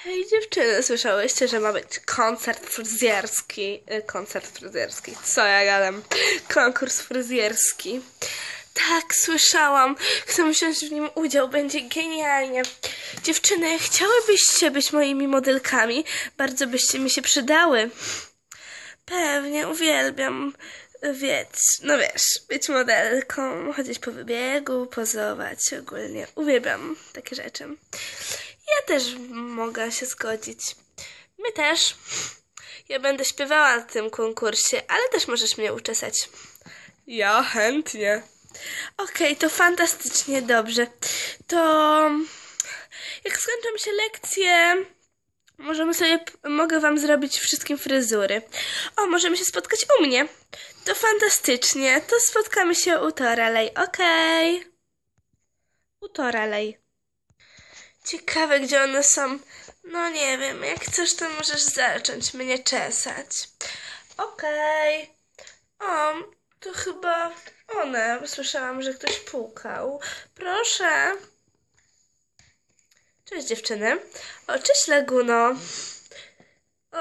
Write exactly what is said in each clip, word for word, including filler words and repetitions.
Hej dziewczyny, słyszałyście, że ma być koncert fryzjerski? Koncert fryzjerski, co ja gadam? Konkurs fryzjerski. Tak, słyszałam. Chcę wziąć w nim udział, będzie genialnie. Dziewczyny, chciałybyście być moimi modelkami? Bardzo byście mi się przydały. Pewnie, uwielbiam, wiec, no wiesz, być modelką, chodzić po wybiegu, pozować, ogólnie. Uwielbiam takie rzeczy. Ja też mogę się zgodzić. My też. Ja będę śpiewała na tym konkursie, ale też możesz mnie uczesać. Ja chętnie. Okej, okay, to fantastycznie, dobrze. To jak skończą się lekcje, możemy sobie, mogę wam zrobić wszystkim fryzury. O, możemy się spotkać u mnie. To fantastycznie. To spotkamy się u Toralej, okej? Okay. U Toralej. Ciekawe, gdzie one są. No nie wiem, jak chcesz, to możesz zacząć mnie czesać. Okej. Okay. O, to chyba one. Słyszałam, że ktoś pukał. Proszę. Cześć dziewczyny. O, cześć Laguno. O,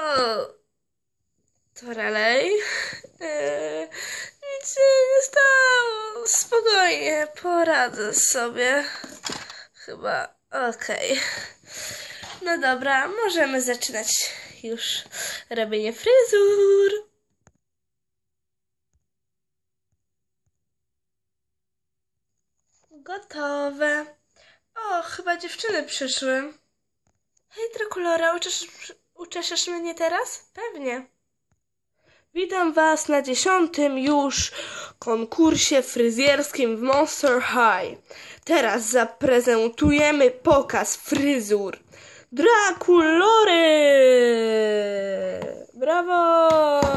Toralej. Yy, nic się nie stało. Spokojnie, poradzę sobie. Chyba. Okej. Okay. No dobra, możemy zaczynać już robienie fryzur. Gotowe. O, chyba dziewczyny przyszły. Hej, Drakulora, uczesz, uczeszesz mnie teraz? Pewnie. Witam was na dziesiątym już konkursie fryzjerskim w Monster High. Teraz zaprezentujemy pokaz fryzur Drakulory! Brawo!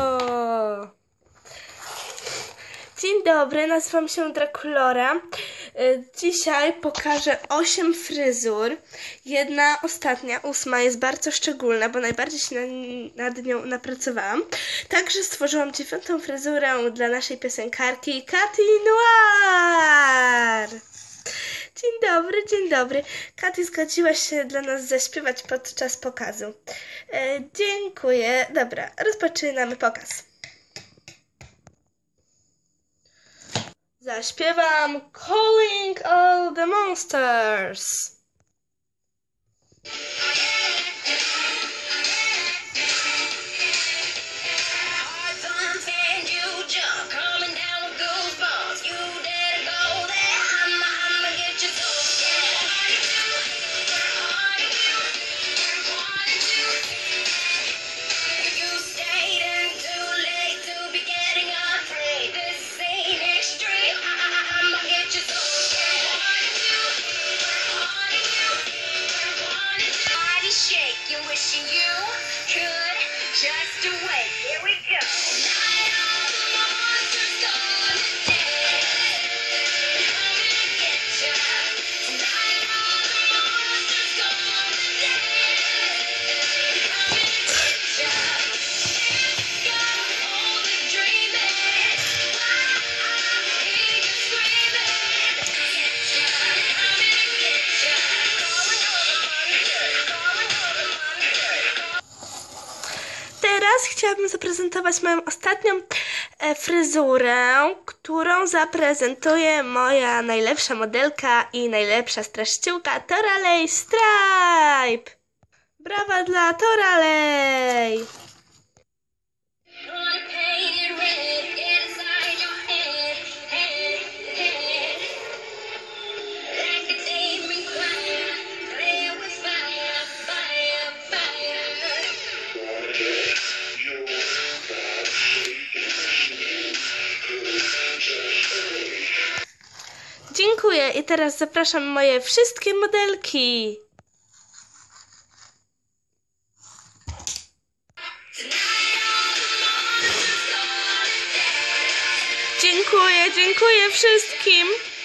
Dzień dobry, nazywam się Drakulora. Dzisiaj pokażę osiem fryzur. Jedna, ostatnia, ósma jest bardzo szczególna, bo najbardziej się nad nią napracowałam. Także stworzyłam dziewiątą fryzurę dla naszej piosenkarki Katy Noir. Dzień dobry, dzień dobry. Katy zgodziła się dla nas zaśpiewać podczas pokazu. E, dziękuję. Dobra, rozpoczynamy pokaz. Zaśpiewam Calling All the Monsters. Teraz chciałabym zaprezentować moją ostatnią e, fryzurę, którą zaprezentuje moja najlepsza modelka i najlepsza straszciółka Toralej Stripe! Brawa dla Toralej! Dziękuję i teraz zapraszam moje wszystkie modelki. Dziękuję, dziękuję wszystkim.